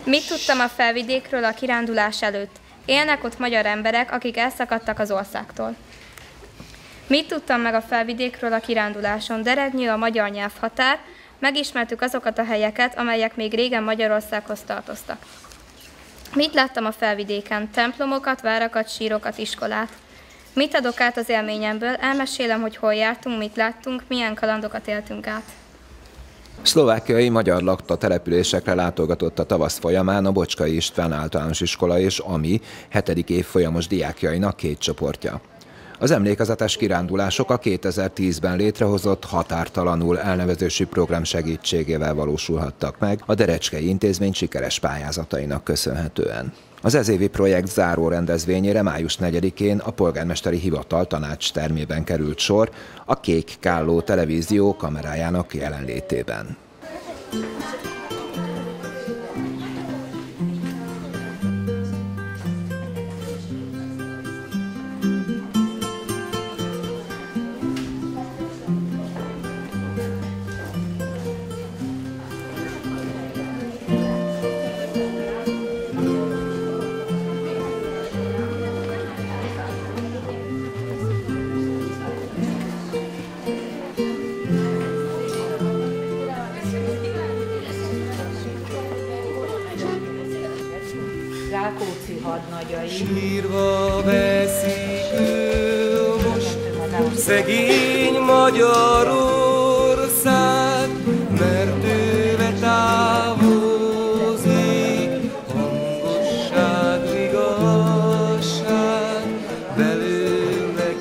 Mit tudtam a Felvidékről a kirándulás előtt? Élnek ott magyar emberek, akik elszakadtak az országtól. Mit tudtam meg a Felvidékről a kiránduláson? Derednyű a magyar nyelvhatár, megismertük azokat a helyeket, amelyek még régen Magyarországhoz tartoztak. Mit láttam a Felvidéken? Templomokat, várakat, sírokat, iskolát. Mit adok át az élményemből? Elmesélem, hogy hol jártunk, mit láttunk, milyen kalandokat éltünk át. Szlovákiai magyar lakta településekre látogatott a tavasz folyamán a Bocskai István Általános Iskola és AMI 7. évfolyamos diákjainak 2 csoportja. Az emlékezetes kirándulások a 2010-ben létrehozott Határtalanul elnevezésű program segítségével valósulhattak meg a Derecskei Intézmény sikeres pályázatainak köszönhetően. Az ezévi projekt záró rendezvényére május 4-én a Polgármesteri Hivatal tanácstermében került sor a Kék Kálló televízió kamerájának jelenlétében. Rákóczi hadnagyai. Sírva veszik ő most szegény Magyarország, mert tőle távozik hangosság, igazság, belőle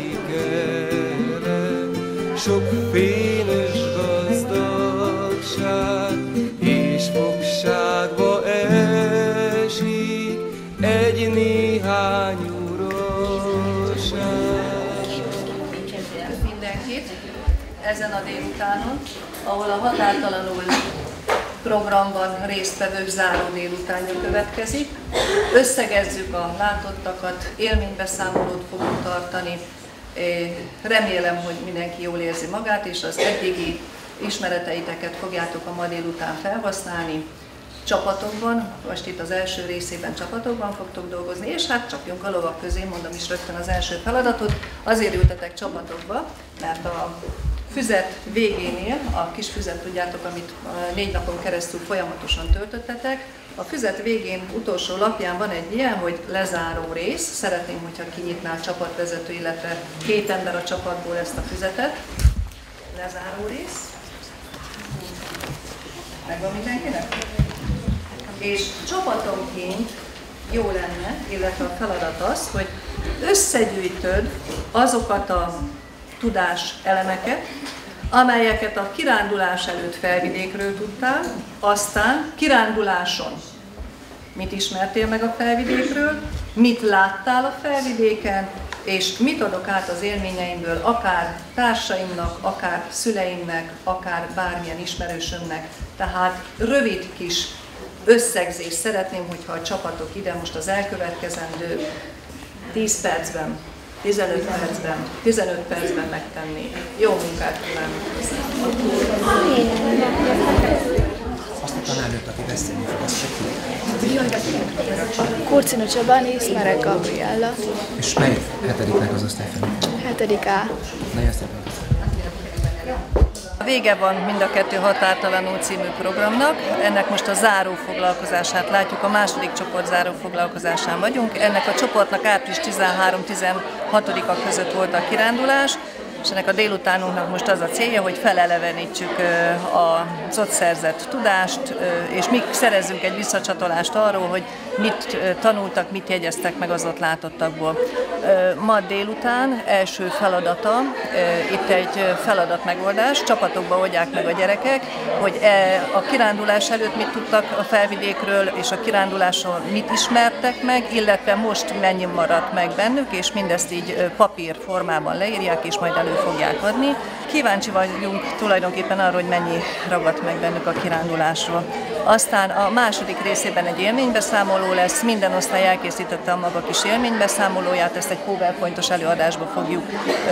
kikered sok fényes gazdagság, és fogságba egy néhány uraság. Mindenkit ezen a délutánon, ahol a Határtalanul programban résztvevők záró délutánja következik. Összegezzük a látottakat, élménybeszámolót fogunk tartani. Remélem, hogy mindenki jól érzi magát, és az eddigi ismereteiteket fogjátok a ma délután felhasználni. Csapatokban, most itt az első részében csapatokban fogtok dolgozni, és hát csapjunk a lovak közé, mondom is rögtön az első feladatot. Azért ültetek csapatokba, mert a füzet végénél, a kis füzet tudjátok, amit 4 napon keresztül folyamatosan töltöttetek, a füzet végén utolsó lapján van egy ilyen, hogy lezáró rész. Szeretném, hogyha kinyitná a csapatvezető, illetve 2 ember a csapatból ezt a füzetet. Lezáró rész. Megvan mindenkinek? És csapatonként jó lenne, illetve a feladat az, hogy összegyűjtöd azokat a tudás elemeket, amelyeket a kirándulás előtt Felvidékről tudtál, aztán kiránduláson mit ismertél meg a Felvidékről, mit láttál a Felvidéken, és mit adok át az élményeimből akár társaimnak, akár szüleimnek, akár bármilyen ismerősömnek. Tehát rövid kis összegzés szeretném, hogyha a csapatok ide most az elkövetkezendő 10 percben, 15 percben, 15 percben megtenni. Jó munkát kívánok hozzá! Azt a tanárnőt, aki beszélni fog, azt Kurcino Csabáni, Szmerek Gabriella. És mely 7-nek az osztályfőnök? 7. A. Nagyon szépen. Vége van mind a 2 Határtalanul című programnak, ennek most a záró foglalkozását látjuk, a második csoport záró foglalkozásán vagyunk. Ennek a csoportnak április 13-16-a között volt a kirándulás, és ennek a délutánunknak most az a célja, hogy felelevenítsük az ott szerzett tudást, és mi szerezzünk egy visszacsatolást arról, hogy mit tanultak, mit jegyeztek meg az ott látottakból. Ma délután első feladata, itt egy feladatmegoldás, csapatokba oldják meg a gyerekek, hogy a kirándulás előtt mit tudtak a Felvidékről, és a kiránduláson mit ismertek meg, illetve most mennyi maradt meg bennük, és mindezt így papír formában leírják, és majd elő fogják adni. Kíváncsi vagyunk tulajdonképpen arra, hogy mennyi ragadt meg bennük a kirándulásról. Aztán a második részében egy élménybeszámoló lesz, minden osztály elkészítette a maga kis élménybeszámolóját, ezt egy PowerPointos előadásba fogjuk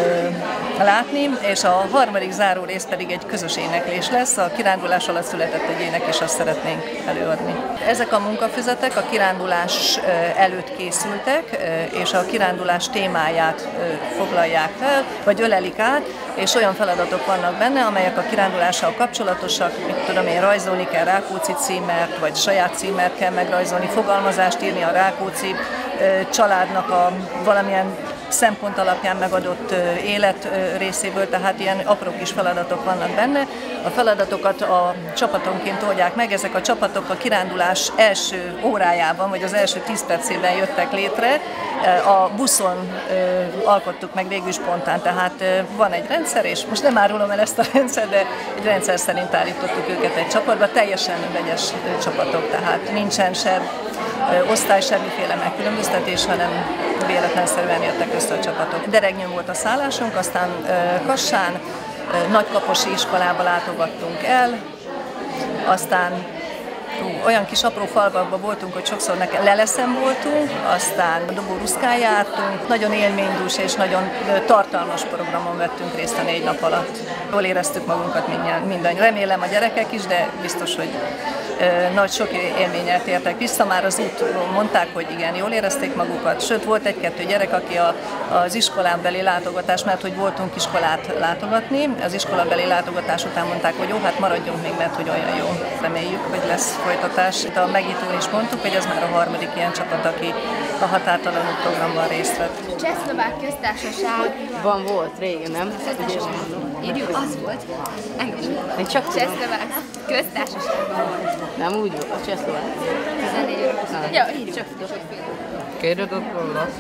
látni, és a harmadik záró rész pedig egy közös éneklés lesz, a kirándulás alatt született egy ének, és azt szeretnénk előadni. Ezek a munkafüzetek a kirándulás előtt készültek, és a kirándulás témáját foglalják fel, vagy ölelik át, és olyan feladatok vannak benne, amelyek a kirándulással kapcsolatosak, mit tudom én, rajzolni kell Rákóczi címert, vagy saját címert kell megrajzolni, fogalmazást írni a Rákóczi családnak a valamilyen szempont alapján megadott élet részéből, tehát ilyen apró kis feladatok vannak benne. A feladatokat a csapatonként oldják meg, ezek a csapatok a kirándulás első órájában, vagy az első 10 percében jöttek létre. A buszon alkottuk meg végül spontán, tehát van egy rendszer, és most nem árulom el ezt a rendszert, de egy rendszer szerint állítottuk őket egy csapatba, teljesen vegyes csapatok, tehát nincsen se osztály, semmiféle megkülönböztetés, hanem véletlenszerűen jöttek össze a csapatok. Deregnyőn volt a szállásunk, aztán Kassán, Nagykaposi iskolába látogattunk el, aztán olyan kis apró falvakban voltunk, hogy sokszor Leleszen voltunk, aztán Doboruszkán jártunk, nagyon élménydús és nagyon tartalmas programon vettünk részt a 4 nap alatt. Jól éreztük magunkat mindannyian. Remélem a gyerekek is, de biztos, hogy nagy sok élménnyel tértek vissza. Már az útról mondták, hogy igen, jól érezték magukat. Sőt, volt egy-kettő gyerek, aki az iskolánbeli látogatás, mert hogy voltunk iskolát látogatni, az iskolabeli látogatás után mondták, hogy jó, hát maradjunk még, mert hogy olyan jó. Reméljük, hogy lesz folytatás. Itt a megnyitón is mondtuk, hogy ez már a harmadik ilyen csapat, aki a Határtalanul programban részt vett. Csehszlovák köztársaságban volt régen, nem? Írjuk, az volt. Engem. Én csak Csehszlovák köztársaságban volt. nem úgy volt, a csehszlovák. 14 év. Ja, írjuk. Csak Kérdőd ott róla?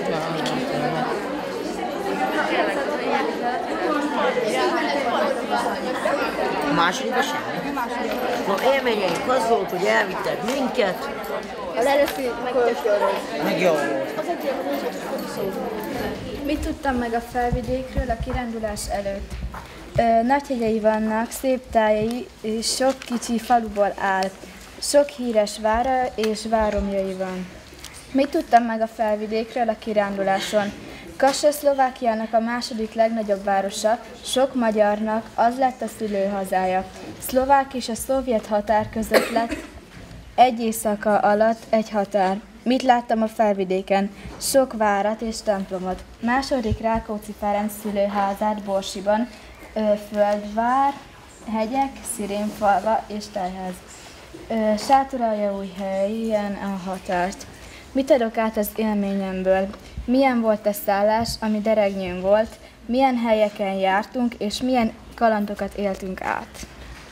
A másodikban semmi? No, élményeink az volt, hogy elvittek minket. az először Meg jó volt. Mit tudtam meg a Felvidékről a kirándulás előtt? Nagy hegyei vannak, szép tájai, és sok kicsi faluból áll. Sok híres vára és váromjai van. Mit tudtam meg a Felvidékről a kiránduláson? Kassa Szlovákiának a második legnagyobb városa, sok magyarnak az lett a szülőhazája. Szlovák és a szovjet határ között lett egy éjszaka alatt egy határ. Mit láttam a Felvidéken? Sok várat és templomot. Második Rákóczi Ferenc szülőházát Borsiban, Földvár, hegyek, Szirénfalva és Tájház. Sátoraljaújhelyen a határt. Mit adok át az élményemből? Milyen volt a szállás, ami Deregnyőn volt, milyen helyeken jártunk, és milyen kalandokat éltünk át.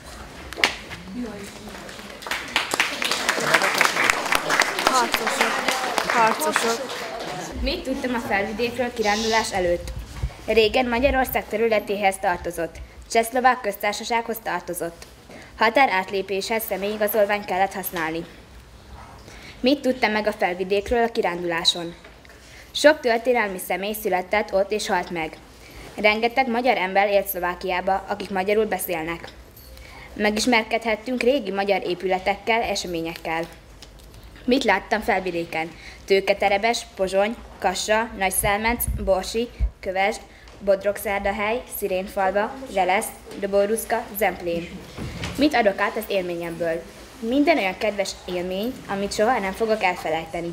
Harcosok. Mit tudtam a Felvidékről kirándulás előtt? Régen Magyarország területéhez tartozott, Csehszlovák köztársasághoz tartozott. Határ átlépéshez személyigazolványt kellett használni. Mit tudtam meg a Felvidékről a kiránduláson? Sok történelmi személy született ott és halt meg. Rengeteg magyar ember élt Szlovákiába, akik magyarul beszélnek. Megismerkedhettünk régi magyar épületekkel, eseményekkel. Mit láttam Felvidéken? Tőketerebes, Pozsony, Kassa, Nagyszámec, Borsi, Kövesd, Bodrogszárdahely, Szirénfalva, Zselesz, Doboruszka, Zemplén. Mit adok át az élményemből? Minden olyan kedves élmény, amit soha nem fogok elfelejteni.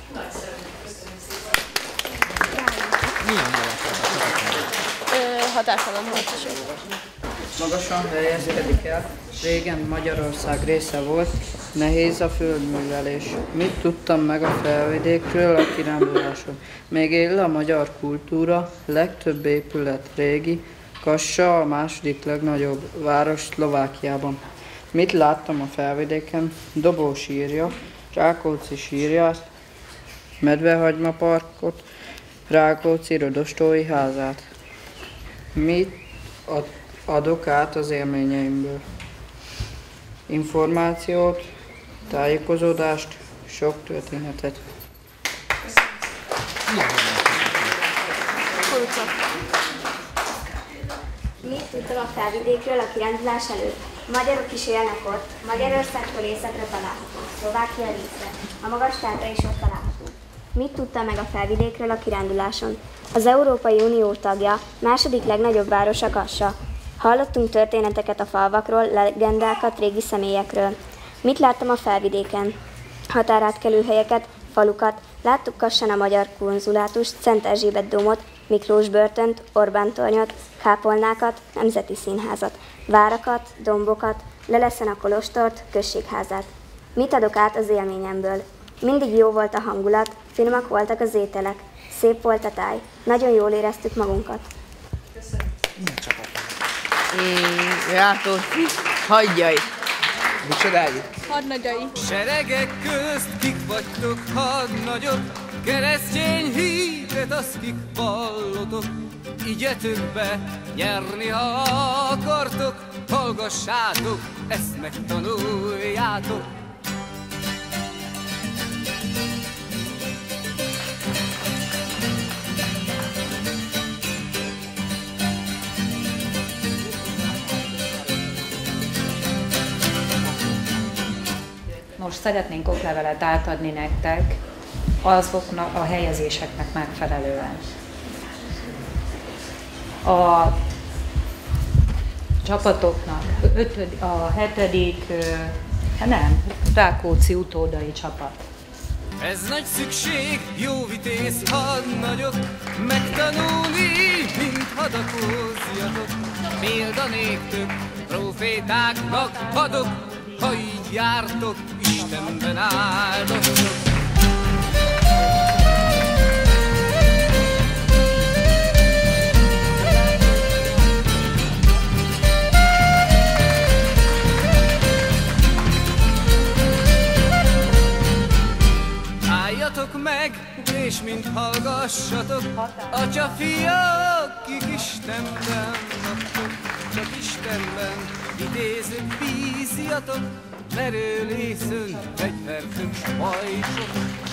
Hatástalan harcosok. Magasan helyezkedik el, régen Magyarország része volt, nehéz a földművelés. Mit tudtam meg a Felvidékről a kiránduláson? Még él a magyar kultúra, legtöbb épület régi, Kassa a második legnagyobb város Szlovákiában. Mit láttam a Felvidéken? Dobó sírja, Rákóczi sírját, Medvehagyma parkot, Rákóczi Rodostói házát. Mit adok át az élményeimből? Információt, tájékozódást, sok történetet. Mit tudtam a Felvidékről a kirándulás előtt? Magyarok is élnek ott, Magyarországtól északra található, Szlovákia részre, a Magas-Tátra is ott található. Mit tudta meg a Felvidékről a kiránduláson? Az Európai Unió tagja, második legnagyobb városa Kassa. Hallottunk történeteket a falvakról, legendákat régi személyekről. Mit láttam a Felvidéken? Határátkelőhelyeket, falukat, láttuk Kassán a magyar konzulátust, Szent Erzsébet dómot, Miklós börtönt, Orbán tornyot, kápolnákat, nemzeti színházat, várakat, dombokat, Leleszen a kolostort, községházát. Mit adok át az élményemből? Mindig jó volt a hangulat, finomak voltak az ételek, szép volt a táj, nagyon jól éreztük magunkat. Játos, hagyjai! Micsodái? Hadnagyai. Seregek közt kik vagytok, hadnagyok, keresztény hitet azt kik vallotok. Igyetek be nyerni, ha akartok, hallgassátok, ezt megtanuljátok. Most szeretnénk oklevelet átadni nektek azoknak a helyezéseknek megfelelően. A csapatoknak a 7. Rákóczi utódai csapat. Ez nagy szükség, jó vitéz hadnagyok, megtanulni, mint hadakozjatok. Példa néktök, profétáknak adok, ha így jártok, Istenben áldoztok. Álljatok meg, és mind hallgassatok, atya fiak, kik Istenben laktok, csak Istenben idézők bízjatok, merőlészön, fegyvertön hajsok.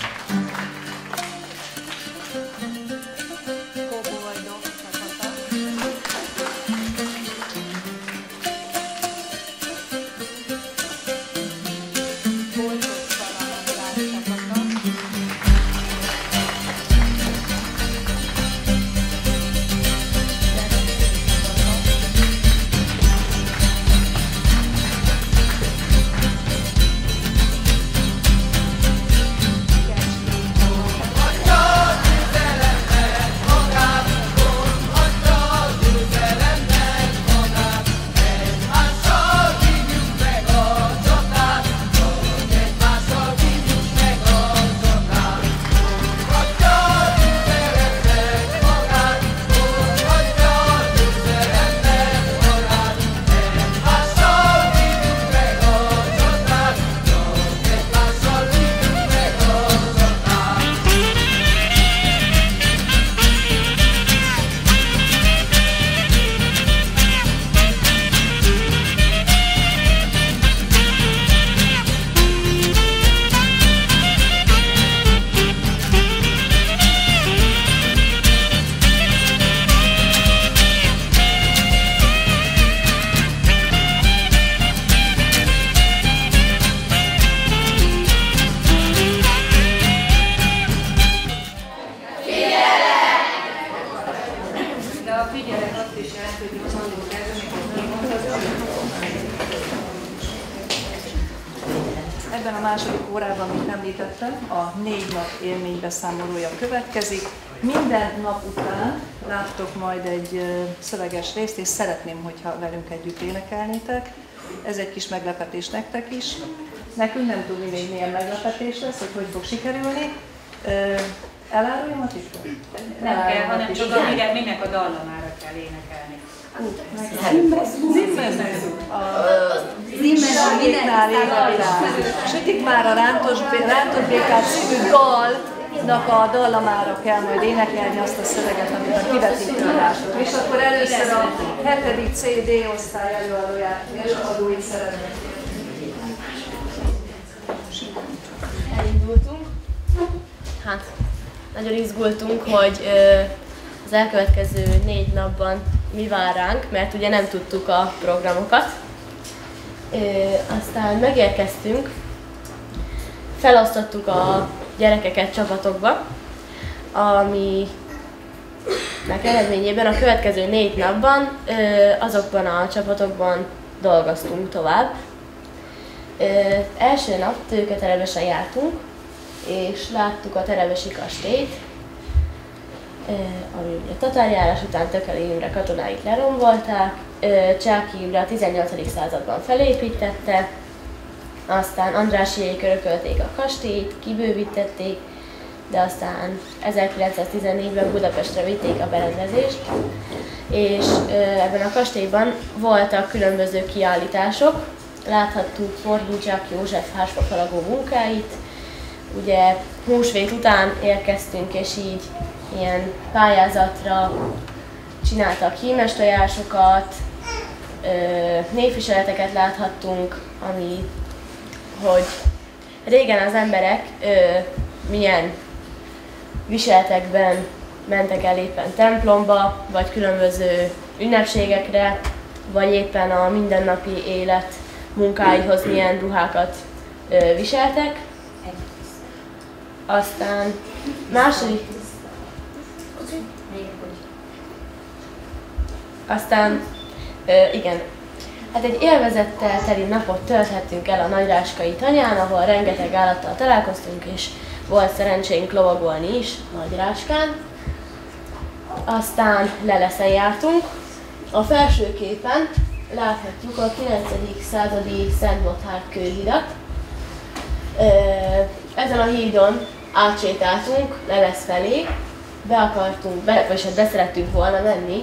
Ebben a második órában, mint említettem, a 4 nap élménybeszámolója következik. Minden nap után láttok majd egy szöveges részt, és szeretném, hogyha velünk együtt énekelnétek. Ez egy kis meglepetés nektek is. Nekünk nem tudni még milyen meglepetés lesz, hogy fog sikerülni. Eláruljam a titkot? Nem kell, hanem csak aminek a dallamára kell énekelni. Sütik már a rántott békát szívű dalnak a dallamára kell majd énekelni azt a szöveget, amit a kivetítőn látok. És akkor először a 7. CD osztály előadóját és adóit szeretnék. Elindultunk. Hát, nagyon izgultunk, hogy az elkövetkező 4 napban mi vár ránk, mert ugye nem tudtuk a programokat. Aztán megérkeztünk, felosztottuk a gyerekeket csapatokba, aminek eredményében a következő 4 napban azokban a csapatokban dolgoztunk tovább. Első nap Tőketerebesen jártunk, és láttuk a Terebesi kastélyt, ami ugye tatárjárás után Tököli Imre katonáit lerombolták, Csáky Imre a 18. században felépítette, aztán Andrássyiék örökölték a kastélyt, kibővítették, de aztán 1914-ben Budapestre vitték a berendezést, és ebben a kastélyban voltak különböző kiállítások, láthattuk Morhincsák József házfafalagó munkáit, ugye húsvét után érkeztünk, és így ilyen pályázatra csináltak hímes tojásokat, névviseleteket láthattunk, ami, hogy régen az emberek milyen viseletekben mentek el éppen templomba, vagy különböző ünnepségekre, vagy éppen a mindennapi élet munkáihoz milyen ruhákat viseltek. Aztán második... Aztán, igen, hát egy élvezettel teli napot tölthettünk el a Nagyráskai tanyán, ahol rengeteg állattal találkoztunk, és volt szerencsénk lovagolni is Nagyráskán. Aztán Leleszen jártunk. A felső képen láthatjuk a 9. századi Szent Gotthárd kőhidat. Ezen a hídon átsétáltunk Lelesz felé, vagyis szerettünk volna menni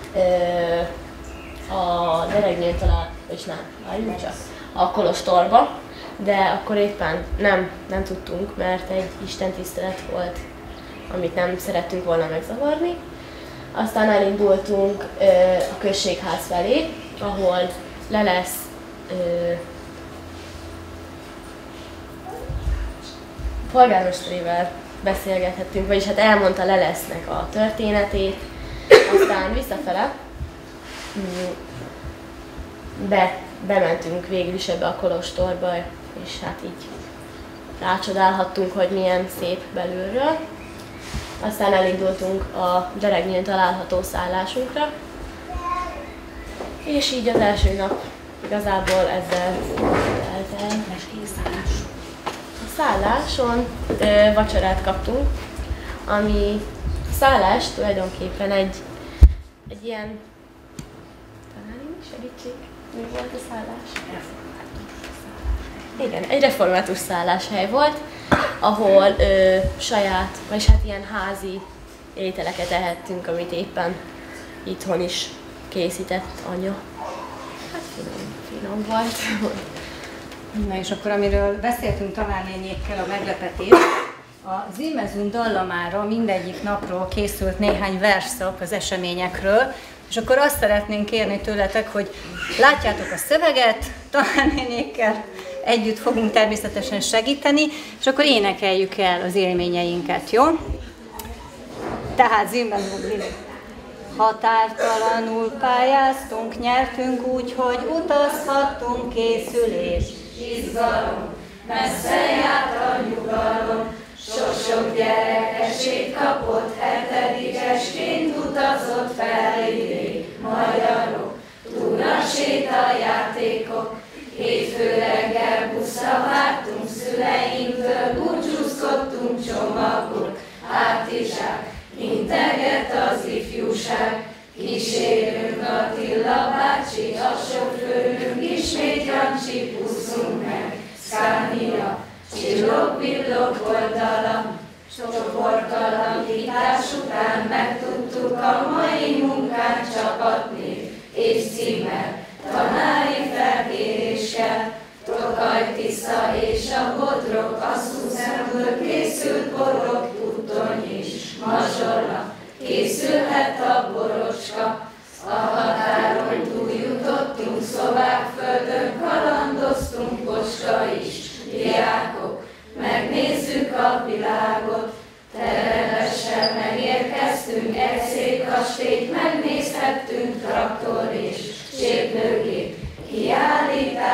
a Deregnél vagyis nem, várjunk csak, a kolostorba, de akkor éppen nem tudtunk, mert egy istentisztelet volt, amit nem szerettünk volna megzavarni. Aztán elindultunk a községház felé, ahol Lelesz polgármesterével beszélgethettünk, vagyis hát elmondta Lelesznek a történetét. Aztán visszafele bementünk végül is ebbe a kolostorba, és hát így rácsodálhattunk, hogy milyen szép belülről. Aztán elindultunk a Deregnyén található szállásunkra, és így az első nap igazából ezzel telt el. A szálláson vacsorát kaptunk, ami a szállás tulajdonképpen egy ilyen, talán segítség, mi volt a szállás? Igen, egy református szálláshely volt, ahol saját, vagy hát ilyen házi ételeket ehettünk, amit éppen itthon is készített anya. Hát finom volt. Na és akkor amiről beszéltünk tanárnéniékkel, a meglepetés, a Zímezünk dallamára mindegyik napról készült néhány versszak az eseményekről, és akkor azt szeretnénk kérni tőletek, hogy látjátok a szöveget, tanárnéniékkel együtt fogunk természetesen segíteni, és akkor énekeljük el az élményeinket, jó? Tehát Zímezünk határtalanul pályáztunk, nyertünk úgy, hogy utazhattunk, készülés, izgalom, messze járt a nyugalom, sok-sok gyerek esélyt kapott, 7-esként utazott fel idég, magyarok, túlra sétajátékok, hétfő reggel buszra vártunk, szüleinktől búcsúzkodtunk, csomagok, hátizsák, integet az ifjúság, kísérünk Attila bácsi, a sofőrünk, ismét Jancsi, puszunk meg, Scania, csillog-villog oldala, csoportalakítás után megtudtuk a mai munkát, csapatnév és címmel, tanári felkéréssel, Tokaj, Tisza és a Bodrog, Asszuszemből készült borok, Tudtony és Mazsola, készülhet a borocska, a határon túljutottunk, szlovák földön kalandoztunk, Bocska is, diákok, megnézzük a világot, Terebessel megérkeztünk, egy szép kastélyt megnézhettünk, traktor és sépnőgép, kiállítás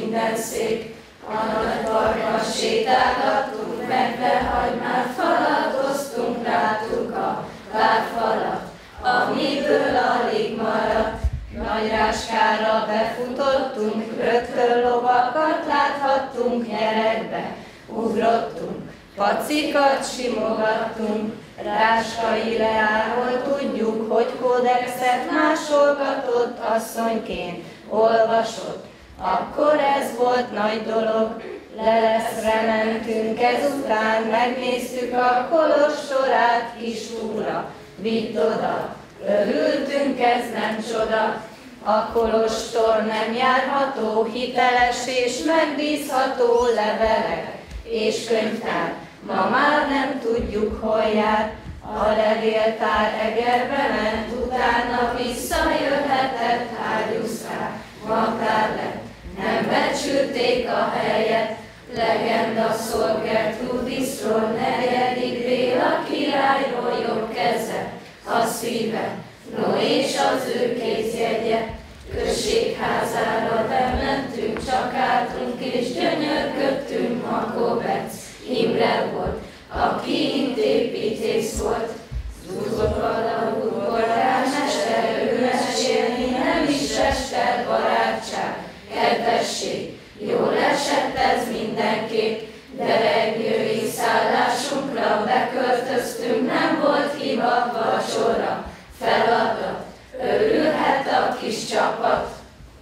minden szép. A nagy parkban sétálgattunk, medvehagymát faladoztunk, láttuk a várfalat, amiből alig maradt. Nagy ráskára befutottunk, rögtön lovakat láthattunk, nyeregbe ugrottunk, pacikat simogattunk. Ráskai leáról tudjuk, hogy kódexet másolgatott, asszonyként olvasott. Akkor ez volt nagy dolog, Leleszre mentünk ezután, megnéztük a kolostorát, kis úra vitt oda. Örültünk, ez nem csoda, a kolostor nem járható, hiteles és megbízható levelek és könyvtár. Ma már nem tudjuk, hol jár, a levéltár Egerbe ment, utána visszajöhetett, hárgyuszkár, magtár lett. Nem becsülték a helyet, legenda szól Gertrudisról, 4. Béla királyról jobb keze, a szíve, no és az ő kézjegye. Községházára bementünk, csak álltunk és gyönyörködtünk, Makovec Imre volt, aki intépítész volt. Zúzogala udvarásmester, ő mesélni nem is esett, barátság, kedvesség. Jól esett ez mindenképp, de reggői szállásunkra beköltöztünk, nem volt hiba vacsora, feladat, örülhet a kis csapat.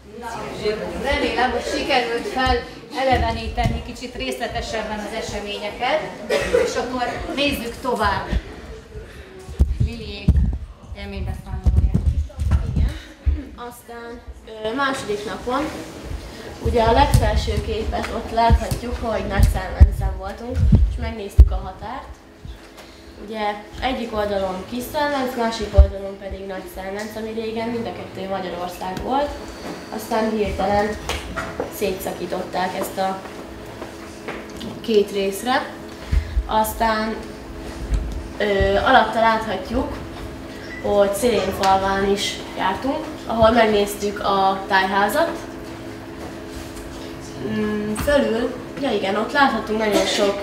Remélem, hogy sikerült feleleveníteni kicsit részletesebben az eseményeket, és akkor nézzük tovább. Liliék élménybeszámolóját. Igen. Aztán második napon, ugye a legfelső képet ott láthatjuk, hogy Nagyszámencen voltunk, és megnéztük a határt. Ugye egyik oldalon Kisszálmenc, másik oldalon pedig Nagyszámenc, ami régen mind a kettő Magyarország volt. Aztán hirtelen szétszakították ezt a két részre. Aztán alatta láthatjuk, hogy Szilénfalván is jártunk, ahol megnéztük a tájházat. Fölül, ja igen, ott láthatunk nagyon sok,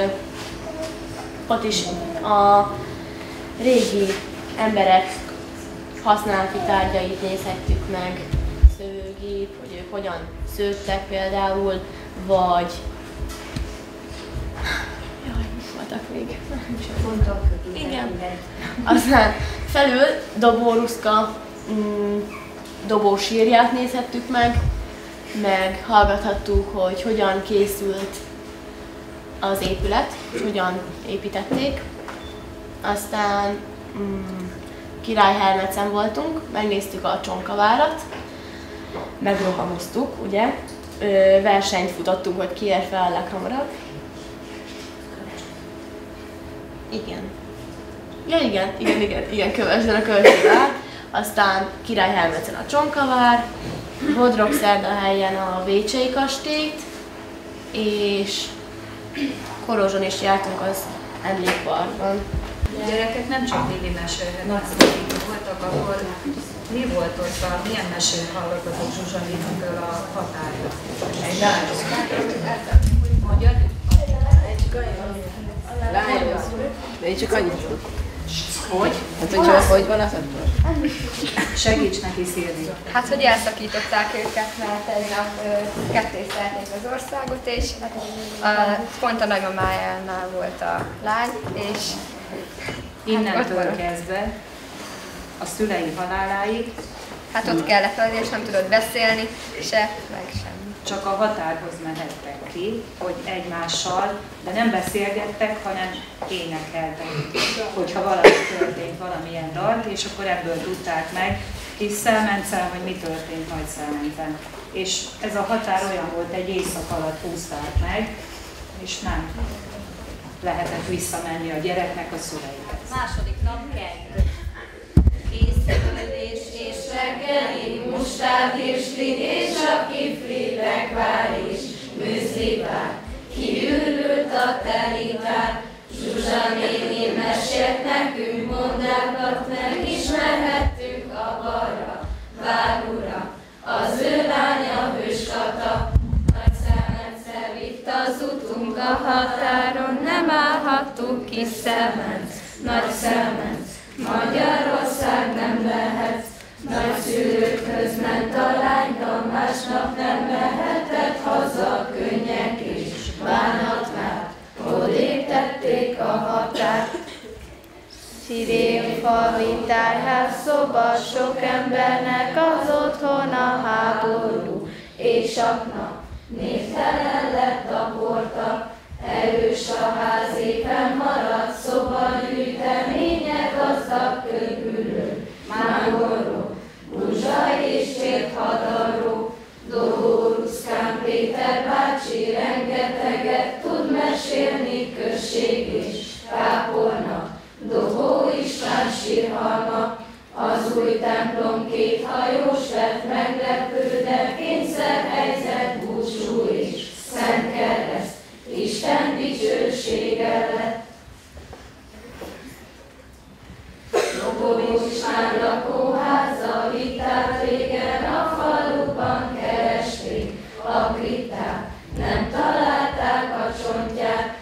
ott is a régi emberek használati tárgyait nézhettük meg, szőgép, hogy ők hogyan szőttek például, vagy... Jaj, mit voltak még? Igen. Aztán felül Dobóruszka dobósírját nézhettük meg hallgathattuk, hogy hogyan készült az épület, hogyan építették. Aztán Királyhermecen voltunk, megnéztük a Csonkavárat, megrohamoztuk, ugye? Versenyt futottunk, hogy ki ér fel a leghamarabb. Igen. Ja, igen, kövesden a Kövesdivár. Aztán Királyhermecen a Csonkavár, Bodrogszerdahelyen a Vécsei kastélyt, és Kolozson is jártunk az emlékparkban. A gyerekek nem csak Lili mesélhetnek, akik voltak, akkor mi volt ott, milyen mesét hallgatott Zsuzsanétől a határon? Egy lányos. Magyar? Lányos. De én csak annyit tudok. Hogy? Hát, hogy van az akkor? Segíts neki szírni. Hát, hogy elszakították őket, mert egy nap kettésztelték az országot, és pont a nagymamájánál volt a lány, és innentől kezdve a szülei haláláig. Hát ott kellett lenni, és nem tudott beszélni se, meg semmi. Csak a határhoz mehettek ki, hogy egymással, de nem beszélgettek, hanem énekeltek, hogyha valami történt, valamilyen dalt, és akkor ebből tudták meg Kisszálmencen, hogy mi történt Nagyszámencen. És ez a határ olyan volt, egy éjszak alatt húzták meg, és nem lehetett visszamenni a gyereknek a szüleihez. Második nap kedd. Készülés és reggeli, mustád és lin, és a kiflitek vár is, műzlibár. Kiürült a telitár, Zsuzsa néni mesélt nekünk, mondákat megismerhettük a balra. Vár ura, az ő lánya Hős Kata, a határon nem állhattuk kis Szelmenc, nagy Szelmenc, Magyarország nem lehetsz. Nagyszülőkhöz ment a lányka, másnap nem mehetett haza, könnyek és bánat várt, odébb tették a határt. Szirénfalvi tájház szoba, sok embernek az otthona, háború, éjsaknap, névtelen lett a porta. Erős a ház, éppen maradt szobagyűjteménye, gazdag körülő, mángoró, Buzsa és Csérthadaró. Dobó Ruszkán Péter bácsi rengeteget tud mesélni, község és kápolna. Dobó István sírhalma, az új templom két hajós lett, meglepő, de kényszerhelyzet, búcsú és szent kereszt, Isten dicsősége lett. Dobó István lakóháza, vitát régen a faluban keresték a kriptát, nem találták a csontját.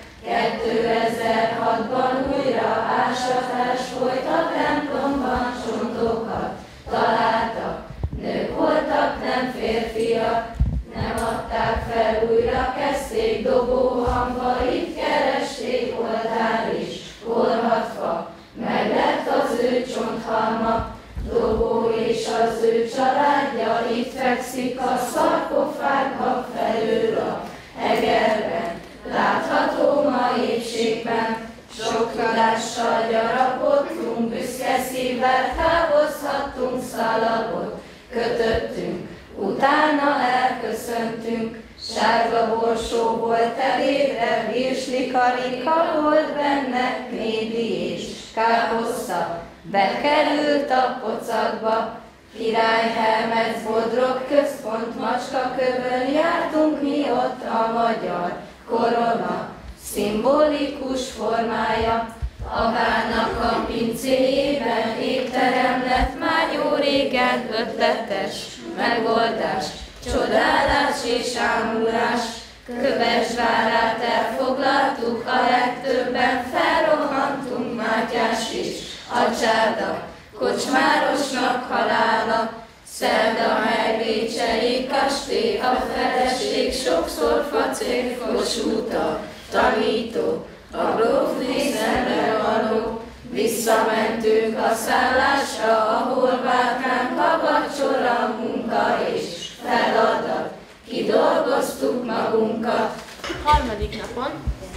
2006-ban újra ásatás folyt a templomban, csontokat találtak, nők voltak, nem férfiak, nem adták fel, újra kezdték, dobóhamba, itt keresték, oltár és korhatfa, meg lett az ő csonthalma. Dobó és az ő családja, itt fekszik a szarkofág felől a hegerben. Látható ma épségben, sok tudással gyarapodtunk, büszke szívvel távozhattunk, szalagot kötöttünk, utána elköszöntünk. Sárga borsó volt elétre, virsli karika volt benne, knédi és káposzta bekerült a pocakba. Királyhelmec, Bodrog központ, Macskakövön jártunk mi ott, a magyar korona szimbolikus formája. A várnak a pincéjében étterem lett már jó régen, ötletes megoldás, csodálás és ámulás. Kövesvárát elfoglaltuk, a legtöbben felrohantunk, Mátyás és a csáda, kocsmárosnak halála. Szerdahely, Bécsei kastély, a feleség, sokszor facér, Kossuth, tanító, a grófné szemrevaló. Visszamentünk a szállásra, ahol várt ránk a vacsora, munka és feladat. Kidolgoztuk magunkat. Harmadik napon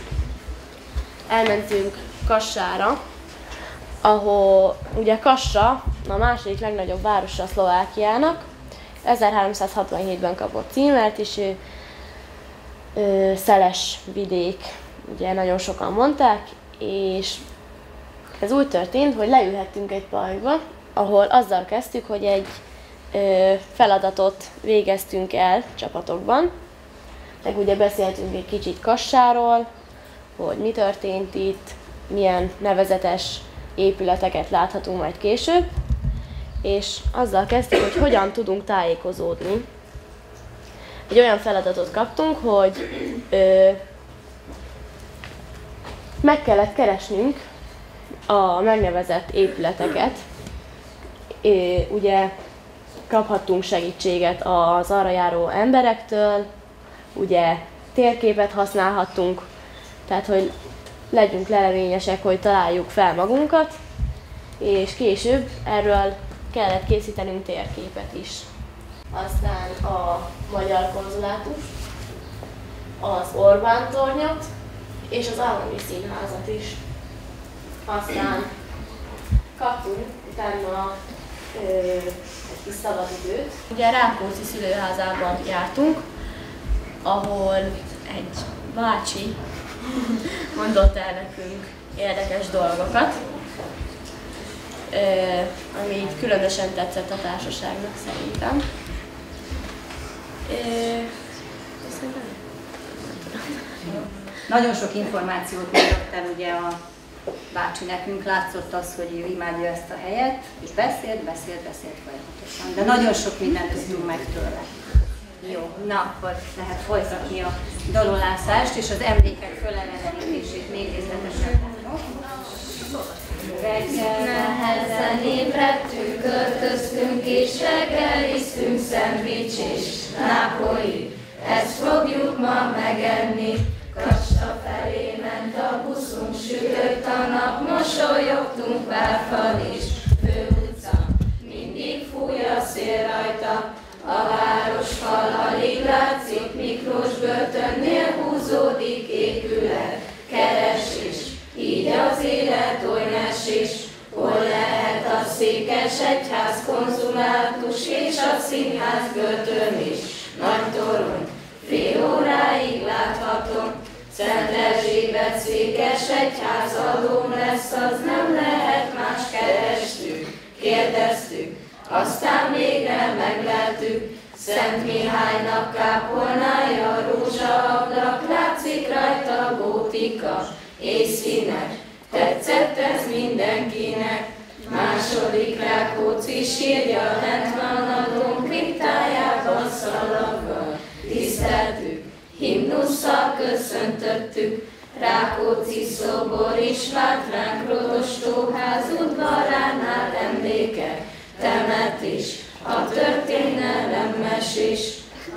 elmentünk Kassára, ahol ugye Kassa a második legnagyobb városa Szlovákiának, 1367-ben kapott címert, és szeles vidék, ugye nagyon sokan mondták, és ez úgy történt, hogy leülhettünk egy parkba, ahol azzal kezdtük, hogy egy feladatot végeztünk el csapatokban, meg ugye beszéltünk egy kicsit Kassáról, hogy mi történt itt, milyen nevezetes épületeket láthatunk majd később, és azzal kezdtük, hogy hogyan tudunk tájékozódni. Egy olyan feladatot kaptunk, hogy meg kellett keresnünk a megnevezett épületeket. Ugye kaphattunk segítséget az arra járó emberektől, ugye térképet használhattunk, tehát hogy legyünk lelevényesek, hogy találjuk fel magunkat, és később erről kellett készítenünk térképet is. Aztán a Magyar Konzulátus, az Orbán tornyot és az Állami Színházat is. Aztán kaptunk utána egy kis szabadidőt. Ugye Rákóczi szülőházában jártunk, ahol egy bácsi mondott el nekünk érdekes dolgokat, ami különösen tetszett a társaságnak szerintem. Nagyon sok információt mondott el ugye a bácsi nekünk, látszott az, hogy ő imádja ezt a helyet, és beszélt folyamatosan, de nagyon sok mindent tudtunk meg tőle. Jó, na akkor lehet folytatni a dalolászást, és az emlékek fölemelítését még részletesen. Reggel nehezen ébredtünk, költöztünk és reggeliztünk szendvics és nápolyi. Ezt fogjuk ma megenni. Kassa felé ment a buszunk, sütött a nap, mosolyogtunk Várfal is. Főutca, mindig fúj a szél rajta, a városfal alig látszik, Miklós börtönnél húzódik épület. Keresés, így az élet oly nesés, hol lehet a székesegyház, konzulátus és a színház börtön is. Nagy torony, fél óráig láthatom, Szent Erzsébet székesegyház adóm lesz, az nem lehet más, kerestük, kérdeztük, aztán végre megleltük. Szent Mihálynak kápolnája, rózsaablak, látszik rajta gótika és színek. Tetszett ez mindenkinek. Második Rákóczi sírja, lent van a dóm kriptájában szalaggal. Tiszteltük, himnusszal köszöntöttük, Rákóczi szobor is várt ránk, Rodostóház udvaránál emlékek, temetés, a történelem mesés.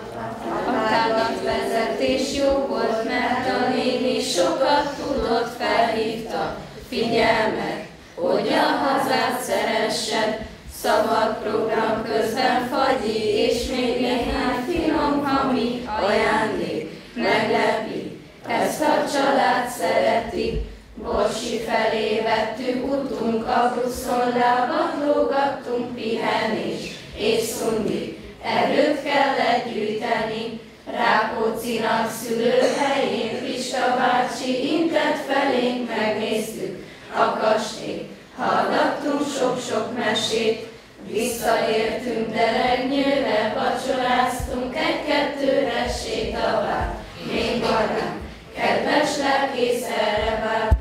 A tánatvezetés jó volt, mert a néni sokat tudott, felhívta figyelmet, hogy a hazát szeressed. Szabad program közben fagyi, és még néhány finom hami ajándék meglepi. Ezt a család szereti. Borsi felé vettük utunk, a buszon lábat lógattunk, pihenés és szundi. Erőt kellett gyűjteni. Rákóczinak szülőhelyén Pista bácsi intett felénk, megnéztük a kastélyt. Hallgattunk sok-sok mesét, visszaértünk Deregnyőre, vacsoráztunk egy-kettőre, sétavár. Még barát, kedves lelkész erre várt,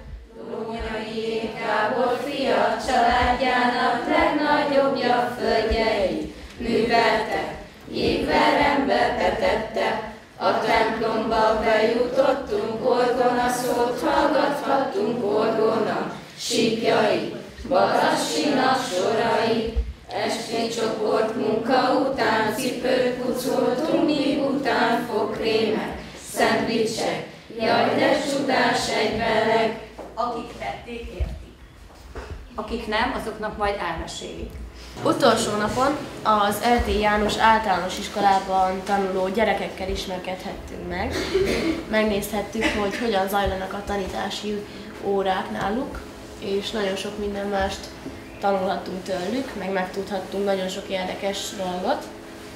Dónyai Kábor fia, családjának legnagyobbja földjeit műveltek, jégverembe betette. A templomba bejutottunk, orgona szót hallgathattunk, orgona síkjai, Balassinak sorai. Esti csoport munka után cipőt pucoltunk, míg után fogkrémek, szendvicsek, jaj de csodás egyveleg. Akik tették, értik. Akik nem, azoknak majd elmesélik. Utolsó napon az Eltély János általános iskolában tanuló gyerekekkel ismerkedhettünk meg. Megnézhettük, hogy hogyan zajlanak a tanítási órák náluk, és nagyon sok minden mást tanulhattunk tőlük, meg megtudhattunk nagyon sok érdekes dolgot.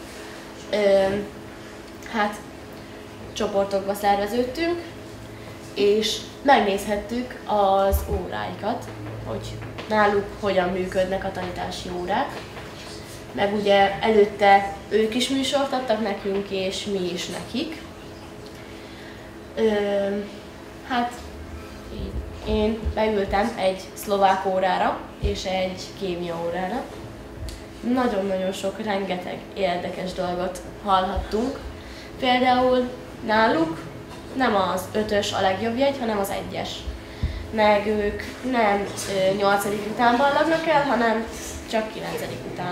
Hát csoportokba szerveződtünk, és megnézhettük az óráikat, hogy náluk hogyan működnek a tanítási órák. Meg ugye előtte ők is műsort adtak nekünk, és mi is nekik. Hát én beültem egy szlovák órára és egy kémia órára. Nagyon-nagyon sok, rengeteg érdekes dolgot hallhattunk. Például náluk nem az 5-ös a legjobb jegy, hanem az 1-es. Meg ők nem 8. után ballagnak el, hanem csak 9. után.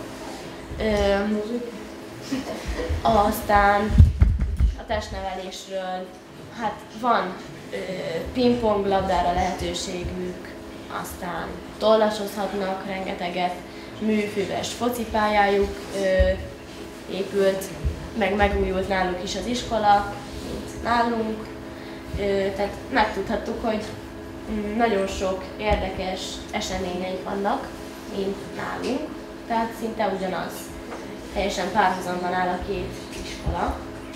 Aztán a testnevelésről, hát van pingpong labdára lehetőségük, aztán tollasozhatnak rengeteget, műfüves focipályájuk épült, meg megújult náluk is az iskola, mint nálunk. Tehát megtudhattuk, hogy nagyon sok érdekes eseményeik vannak, mint nálunk, tehát szinte ugyanaz. Teljesen párhuzamban áll a két iskola.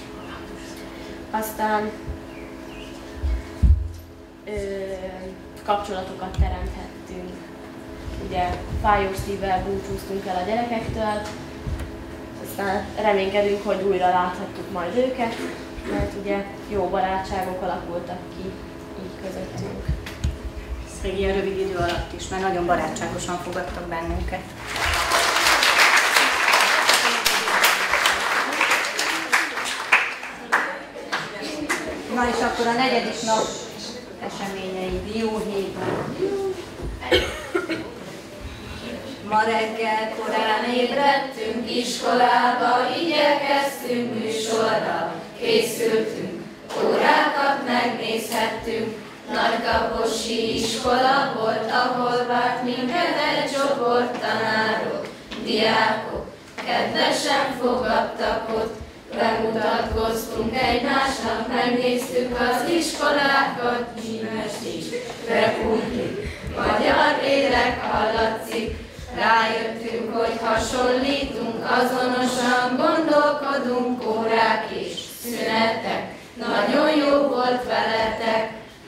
Aztán kapcsolatokat teremthettünk. Ugye fájós szívvel búcsúztunk el a gyerekektől, aztán reménykedünk, hogy újra láthatjuk majd őket, mert ugye jó barátságok alakultak ki így közöttünk. Egy ilyen rövid idő alatt is, mert nagyon barátságosan fogadtak bennünket. van, és akkor a 4. nap eseményei dióhéjban. Ma reggel korán ébredtünk iskolába, igyekeztünk műsorra, készültünk, órákat megnézhettünk. Nagykaposi iskola volt, ahol várt minket egy csoport tanárok, diákok, kedvesen fogadtak ott. Bemutatkoztunk egymásnak, megnéztük az iskolákat, zsímes is, repultunk, magyar lélek hallatszik. Rájöttünk, hogy hasonlítunk, azonosan gondolkodunk, órák és szünetek. Nagyon jó volt veletek.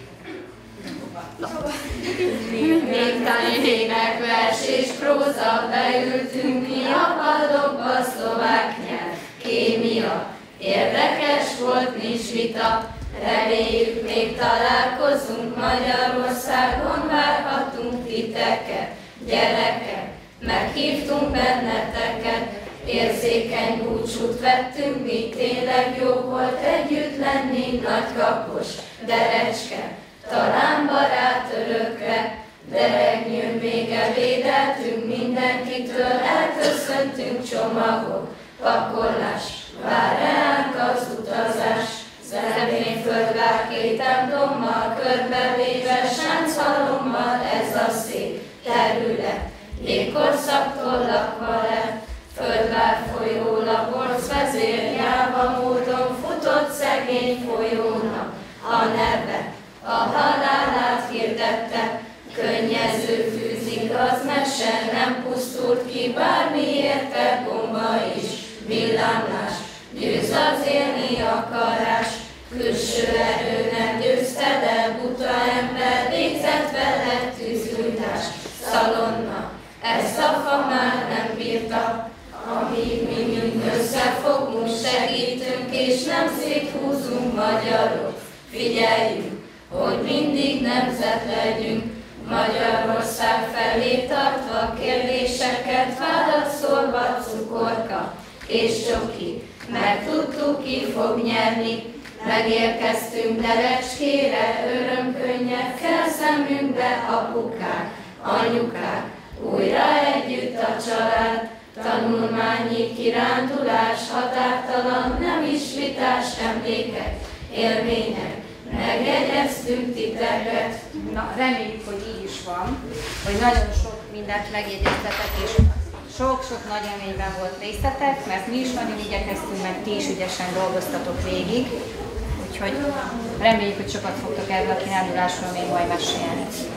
Végtanének vers és próza, beültünk mi a padokba, szlovák nyelv, kémia. Érdekes volt, nincs vita, reméljük még találkozunk, Magyarországon várhatunk titeket, gyerekek, meghívtunk benneteket, érzékeny búcsút vettünk, mi tényleg jó volt együtt lenni, Nagykapos, Derecske, talán barát örökre, Deregnyőn vége védeltünk mindenkitől, elköszöntünk, csomagok, pakolás, vár ránk az utazás. Személyföldvár két templommal, körbevéve sánchalommal, ez a szép terület. Jégkorszaktól lakva lett, Földvár folyó laborc vezérjáva módon futott szegény folyónak a neve, a halálát hirdette. Könnyező fűzik az mese, nem pusztult ki, bármi érte, bomba is, villámlás, győz az élni akarás. Külső erő nem győzte, de buta ember végzett vele tűzgyújtás. Szalonna, ezt a fa már nem bírta, amíg mi mind összefogunk, segítünk és nem széthúzunk, magyarok. Figyeljünk, hogy mindig nemzet legyünk, Magyarország felé tartva kérdéseket, vádat szórva cukorka és csoki. Megtudtuk, ki fog nyerni, megérkeztünk Derecskére, örömkönnyekkel szemünkbe, apukák, anyukák, újra együtt a család, tanulmányi kirándulás, határtalan, nem is vitás emlékek, élmények, megjegyeztünk titeket. Na, reméljük, hogy így is van, hogy nagyon sok mindent megjegyeztetek, és sok-sok nagy élményben volt részletek, mert mi is nagyon igyekeztünk, meg ti is ügyesen dolgoztatok végig, úgyhogy reméljük, hogy sokat fogtok erről a kirándulásról még majd mesélni.